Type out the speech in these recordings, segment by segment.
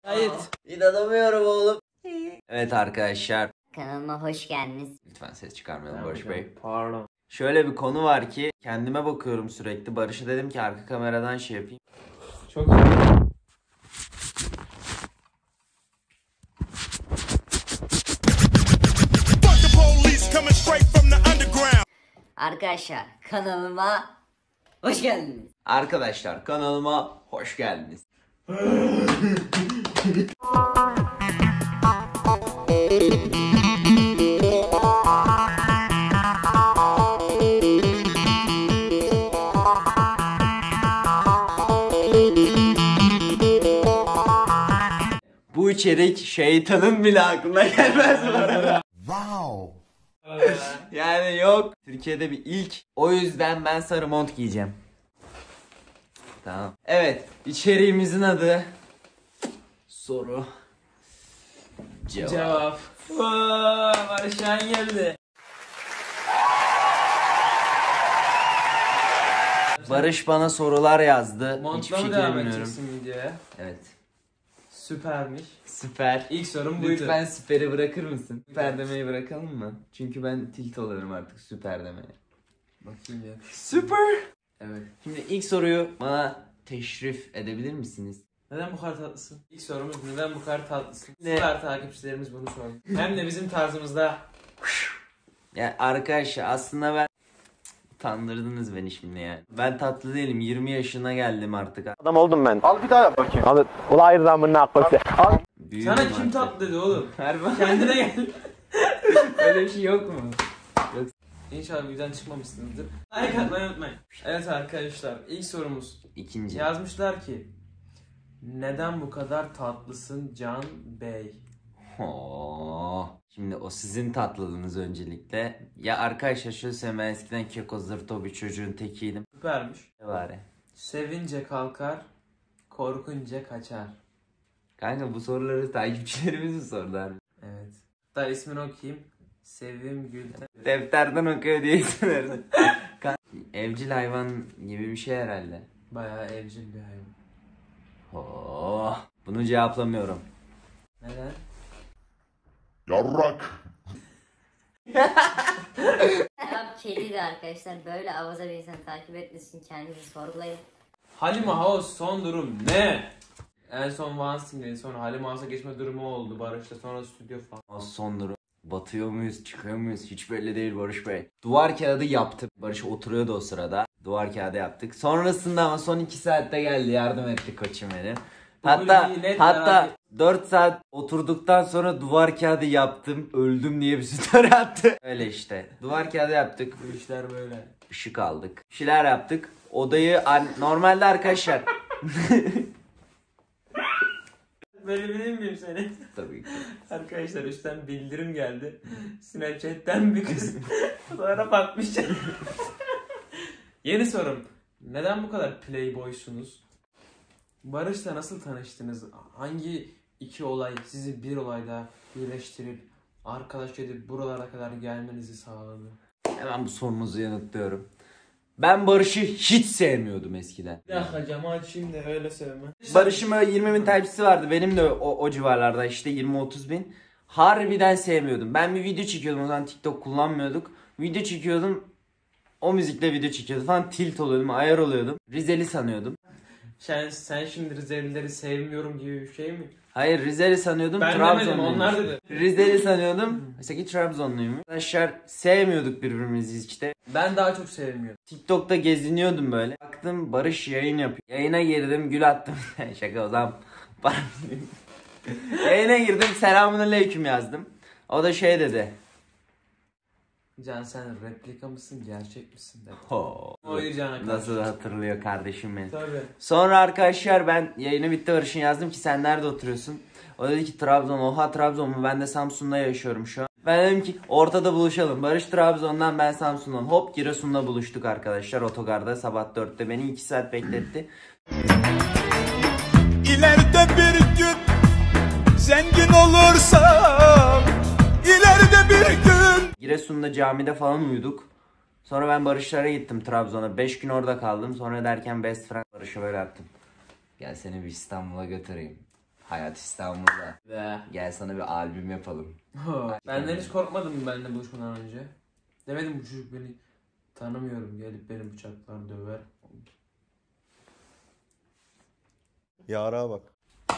Kayıt. İnanamıyorum oğlum. Evet arkadaşlar. Kanalıma hoş geldiniz. Lütfen ses çıkarmayalım Barış Bey. Pardon. Şöyle bir konu var ki kendime bakıyorum sürekli. Barış'a dedim ki arka kameradan şey yapayım. Çok iyi. Arkadaşlar kanalıma hoş geldiniz. Arkadaşlar kanalıma hoş geldiniz. Bu içerik şeytanın bile aklına gelmez bu arada. Wow. Yani yok. Türkiye'de bir ilk. O yüzden ben sarı mont giyeceğim. Tamam. Evet. İçeriğimizin adı soru Cevap. Barış Şahin geldi. Barış bana sorular yazdı. Hiçbir Montla mı şekilde devam bilmiyorum. edeceksin videoya? Evet. Süpermiş. Süper. İlk sorum buydu. Lütfen süperi bırakır mısın? Süper demeyi bırakalım mı? Çünkü ben tilt oluyorum artık süper demeye. Bakayım ya. Süper. Evet. Şimdi ilk soruyu bana teşrif edebilir misiniz? Neden bu kadar tatlısın? İlk sorumuz neden bu kadar tatlısın? Ne? Süper takipçilerimiz bunu sordu. Hem de bizim tarzımızda. Ya arkadaşlar aslında ben utandırdınız beni şimdi yani. Ben tatlı değilim. 20 yaşına geldim artık. Adam oldum ben. Al bir daha yap bakayım. Al. Ulan ramına koysa. Al. Büyüdüm Sana kim artık. tatlı dedi oğlum? Harbi. Kendine gel. Öyle bir şey yok mu? İnşallah videodan çıkmamışsınızdır. Like atmayı unutmayın. Evet arkadaşlar ilk sorumuz. İkinci. Yazmışlar ki neden bu kadar tatlısın Can Bey? Şimdi o sizin tatlılığınız öncelikle. Ya arkadaşlar şöyle söyleyeyim, ben eskiden keko zırto bir çocuğun tekiydim. Süpermiş. Ne bari? Sevince kalkar, korkunca kaçar. Kanka bu soruları takipçilerimiz mi sordu abi? Evet. Hatta ismini okuyayım. Sevim Gülten. Defterden okuyor diye isim verdi. Evcil hayvan gibi bir şey herhalde. Bayağı evcil bir hayvan. Bunu cevaplamıyorum. Neden? Yarrak. Cevap kediydi arkadaşlar. Böyle avaza bir insan takip etmesin, kendinizi sorgulayın. Halime House son durum ne? En son Van Sting'deydi. Sonra Halime House'a geçme durumu oldu. Barış'ta sonra stüdyo falan. O son durum. Batıyor muyuz, çıkıyor muyuz? Hiç belli değil Barış Bey. Duvar kağıdı yaptık. Barış oturuyordu o sırada. Duvar kağıdı yaptık. Sonrasında ama son 2 saatte geldi. Yardım etti koçum benim. Hatta 4 saat oturduktan sonra duvar kağıdı yaptım. Öldüm diye bir story attı. Öyle işte. Duvar kağıdı yaptık. Bu işler böyle. Işık aldık. Bir şeyler yaptık. Odayı normalde arkadaşlar. Böyle bilir miyim seni? Tabii ki. Arkadaşlar üstten bildirim geldi. Snapchat'ten bir kız sonra bakmış. Yeni sorum. Neden bu kadar playboysunuz? Barış'la nasıl tanıştınız? Hangi iki olay sizi bir olayda birleştirip arkadaş edip buralara kadar gelmenizi sağladı? Hemen bu sorunuzu yanıtlıyorum. Ben Barış'ı hiç sevmiyordum eskiden. Bir dakika camı açayım da öyle söyleme. Barış'ın böyle 20 bin takipçisi vardı. Benim de o civarlarda işte 20-30 bin. Harbiden sevmiyordum. Ben bir video çekiyordum, o zaman TikTok kullanmıyorduk. Video çekiyordum. O müzikle video çekiyordum falan, tilt oluyordum, ayar oluyordum. Rizeli sanıyordum. Sen şimdi Rizelileri sevmiyorum gibi bir şey mi? Hayır, Rizeli sanıyordum, Ben demedim, Trabzonluymuş. onlar dedi. Rizeli sanıyordum. Mesela ki Trabzonluymuş. Arkadaşlar sevmiyorduk birbirimizi işte. Ben daha çok sevmiyorum. TikTok'ta geziniyordum böyle. Baktım Barış yayın yapıyor. Yayına girdim, gül attım. Şaka, o zaman yayına girdim, selamünaleyküm yazdım. O da şey dedi. Can sen replika mısın gerçek misin dedi. Ho. O Can'a karşı. Nasıl hatırlıyor kardeşim benim. Tabii. Sonra arkadaşlar ben yayını bitti, Barış'ın yazdım ki sen nerede oturuyorsun? O dedi ki Trabzon. Oha, Trabzon mu? Ben de Samsun'da yaşıyorum şu an. Ben dedim ki ortada buluşalım. Barış Trabzon'dan, ben Samsun'dan. Hop, Giresun'da buluştuk arkadaşlar otogarda sabah 4'te. Beni 2 saat bekletti. İleride bir gün zengin olursam, ileride bir gün. Giresun'da camide falan uyuduk. Sonra ben Barışlara gittim Trabzon'a. 5 gün orada kaldım. Sonra derken best friend Barış'a böyle attım. Gel seni bir İstanbul'a götüreyim. Hayat İstanbul'da. Ve Gel sana bir albüm yapalım. benden hiç korkmadın mı benimle buluşmadan önce? Demedim bu çocuk beni tanımıyorum, gelip beni bıçaklar, döver. Yara bak.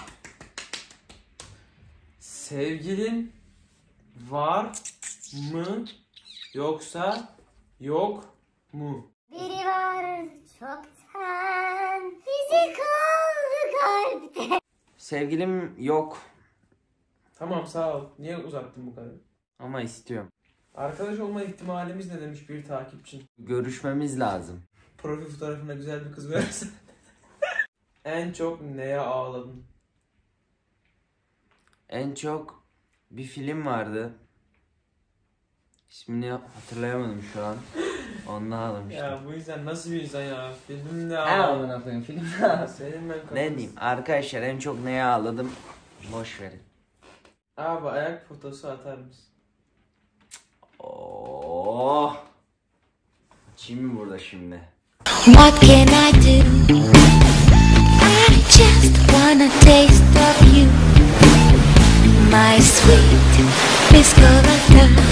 Sevgilin var mı yoksa yok mu? Biri var çoktan, bizi kaldı kalpte. Sevgilim yok Tamam sağ ol. Niye uzattın bu kadar? ama istiyorum. Arkadaş olma ihtimalimiz ne demiş bir takipçin. Görüşmemiz lazım. Profil fotoğrafına güzel bir kız verirsen. En çok neye ağladın? En çok bir film vardı. İsmini hatırlayamadım şu an. Ondan ağlamıştım. Ya bu insan nasıl bir insan ya? Filmde Ha, ağladın. amına koyayım, film. Senin ben kafası. Ne diyeyim arkadaşlar, en çok neye ağladım? Boş verin. Abi ayak fotosu atar mısın? Oh. Açayım mı burada şimdi? What can I do? I just wanna taste of you, my sweet Miss Colorado.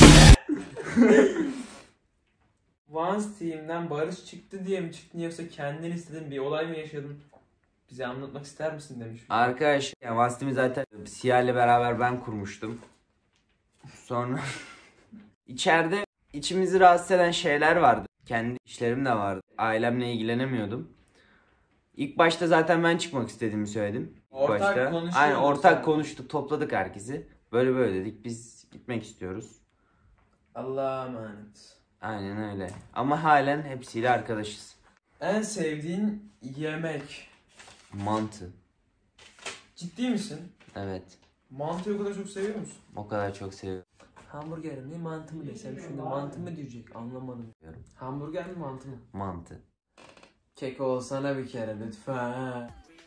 Vans Team'den Barış çıktı diye mi çıktın yoksa kendin istedin bir olay mı yaşadın? Bize anlatmak ister misin demiş. Arkadaşlar yani Vastimi zaten Siyah ile beraber ben kurmuştum. Sonra içeride içimizi rahatsız eden şeyler vardı. Kendi işlerim de vardı. Ailemle ilgilenemiyordum. İlk başta zaten ben çıkmak istediğimi söyledim. İlk Ortak başta. konuşuyorduk Aynen ortak sen. konuştuk, topladık herkesi. Böyle böyle dedik, biz gitmek istiyoruz. Allah'a emanet. Aynen öyle. Ama halen hepsiyle arkadaşız. En sevdiğin yemek? Mantı. Ciddi misin? Evet. Mantıyı o kadar çok seviyor musun? O kadar çok seviyorum. Hamburger mi mantı mı desem şimdi mantı mı diyecek anlamadım. Hamburger mi mantı mı? Mantı. Kek olsana bir kere lütfen.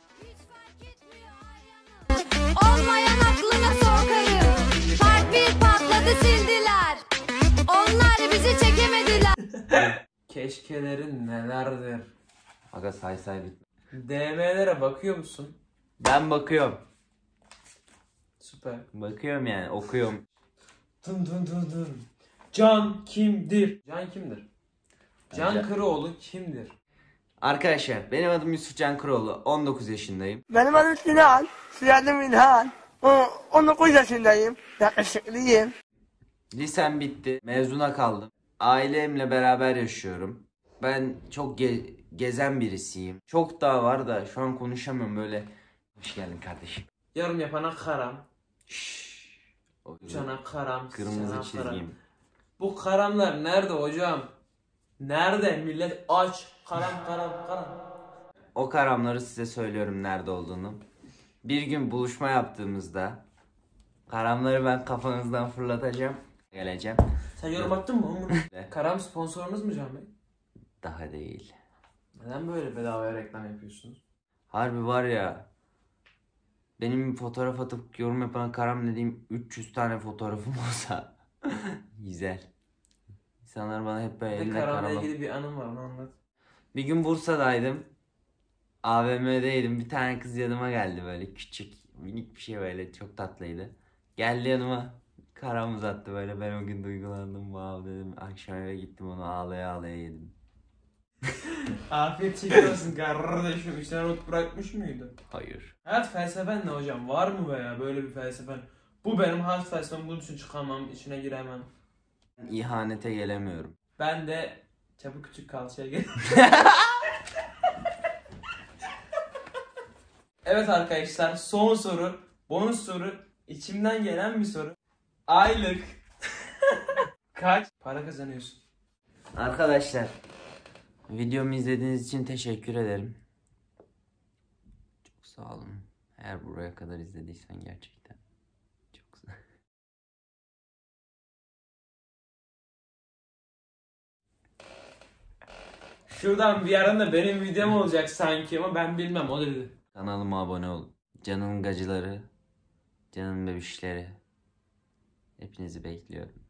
Olmayan aklına sokarım. Part 1 patladı sildiler. Onlar bizi çekemediler. Keşkelerin nelerdir? Aga say bitme. DM'lere bakıyor musun? Ben bakıyorum. Süper. Bakıyorum yani, okuyorum. Dın dın dın dın. Can kimdir? Can kimdir? Can Can- Kıroğlu kimdir? Arkadaşlar benim adım Yusuf Can Kuroğlu. 19 yaşındayım. Benim adım Sinan, soyadım İlhan. 19 yaşındayım, yakışıklıyım. Lisem bitti. Mezuna kaldım. Ailemle beraber yaşıyorum. Ben çok gezen birisiyim. Çok daha var da şu an konuşamıyorum böyle. Hoş geldin kardeşim. Yorum yapana karam. Şşş. O Cana karam. kırmızı sana karam. çizgim. Bu karamlar nerede hocam? Nerede? Millet aç. Karam karam karam. O karamları size söylüyorum nerede olduğunu. Bir gün buluşma yaptığımızda karamları ben kafanızdan fırlatacağım. Geleceğim. Sen yorum attın mı? Ne? Karam sponsorunuz mu Can Bey? Daha değil. Neden böyle bedavaya reklam yapıyorsunuz? Harbi var ya. Benim bir fotoğraf atıp yorum yapan karam dediğim 300 tane fotoğrafım olsa güzel. İnsanlar bana hep böyle Bir de eline Karam'la karala. ilgili bir anım var onu anlat. Bir gün Bursa'daydım. AVM'deydim. Bir tane kız yanıma geldi böyle küçük minik bir şey, böyle çok tatlıydı. Geldi yanıma. Karam uzattı böyle, ben o gün duygulandım. Wow dedim. Akşam eve gittim, onu ağlaya ağlaya yedim. Afiyet şeker olsun kardeşim. İçine not bırakmış mıydı? Hayır. Hayat felsefen ne hocam? Var mı veya böyle bir felsefen? Bu benim hayat felsefem, bunun için çıkamam, içine giremem. İhanete gelemiyorum. Ben de çabuk küçük kalçaya gel. Evet arkadaşlar, son soru. Bonus soru. İçimden gelen bir soru. Aylık kaç para kazanıyorsun? Arkadaşlar, videomu izlediğiniz için teşekkür ederim. Çok sağ olun. Eğer buraya kadar izlediysen gerçekten çok sağ. Şuradan bir yerden de benim videom olacak sanki ama ben bilmem, o dedi. Kanalıma abone olun. Canın gacıları, canın bebişleri. Hepinizi bekliyorum.